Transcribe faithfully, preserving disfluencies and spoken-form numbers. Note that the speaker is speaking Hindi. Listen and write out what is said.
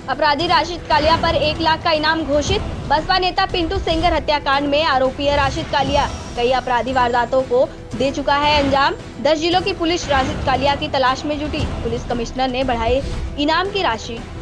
अपराधी राशिद कालिया पर एक लाख का इनाम घोषित। बसपा नेता पिंटू सेंगर हत्याकांड में आरोपी है राशिद कालिया। कई अपराधी वारदातों को दे चुका है अंजाम। दस जिलों की पुलिस राशिद कालिया की तलाश में जुटी। पुलिस कमिश्नर ने बढ़ाई इनाम की राशि।